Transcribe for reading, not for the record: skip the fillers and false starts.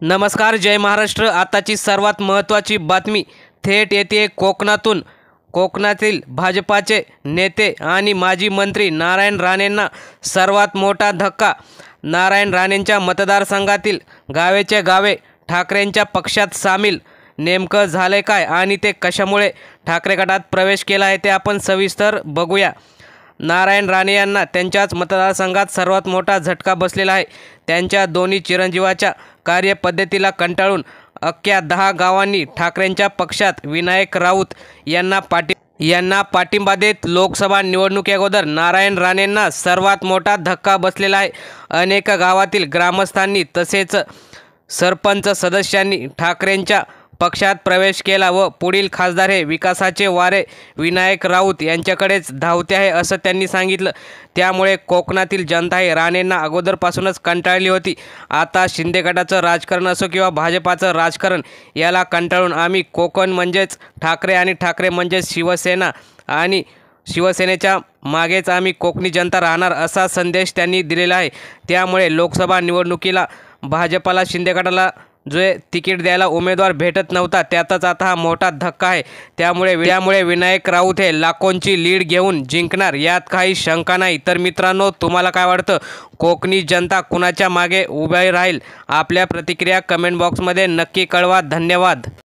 नमस्कार, जय महाराष्ट्र। आताची सर्वात महत्त्वाची बातमी थेट येते कोकणातून। कोकणातील भाजपाचे नेते आणि माजी मंत्री नारायण राणेंना सर्वात मोठा धक्का। नारायण राणेंच्या मतदारसंघातील गावेच्या गावे ठाकरेंच्या पक्षात सामील। नेमकं झाले काय आणि ते कशामुळे ठाकरे गटात प्रवेश केला आहे ते आपण सविस्तर बघूया। नारायण राणे यांना त्यांच्याच मतदारसंघात सर्वात मोठा झटका बसलेला आहे। त्यांच्या दोन्ही चिरंजीवाच्या कार्यपद्धतीला कंटाळून अख्ख्या 10 गावांनी ठाकरेंच्या पक्षात विनायक राऊत यांना पाठिंबा देत लोकसभा निवडणुकीअगोदर नारायण राणेंना सर्वात मोठा धक्का बसलेला आहे। अनेक गावातील ग्रामस्थांनी तसेच सरपंच सदस्यांनी ठाकरेंच्या पक्षात प्रवेश केला व पुढील खासदार हे विकासाचे वारे विनायक राऊत यांच्याकडेच धावते आहे असं त्यांनी सांगितलं। त्यामुळे कोकणातील जनता हे राणेंना अगोदरपासूनच कंटाळली होती। आता शिंदे गटाचं राजकारण असो किंवा भाजपाचं राजकारण, याला कंटाळून आम्ही कोकण म्हणजेच ठाकरे आणि ठाकरे म्हणजेच शिवसेना आणि शिवसेनेच्या मागेच आम्ही कोकणी जनता राहणार असा संदेश त्यांनी दिलेला आहे। त्यामुळे लोकसभा निवडणुकीला भाजपाला शिंदे गटाला जे तिकीट द्यायला उमेदवार भेटत नव्हता त्यातच आता हा मोठा धक्का आहे। त्यामुळे विनायक राऊत हे लाखोंची लीड घेऊन जिंकणार यात काही शंका नाही। तर मित्रांनो, तुम्हाला काय वाटतं? कोकणी जनता कुणाच्या मागे उभी राहील? आपल्या प्रतिक्रिया कमेंट बॉक्समध्ये नक्की कळवा। धन्यवाद।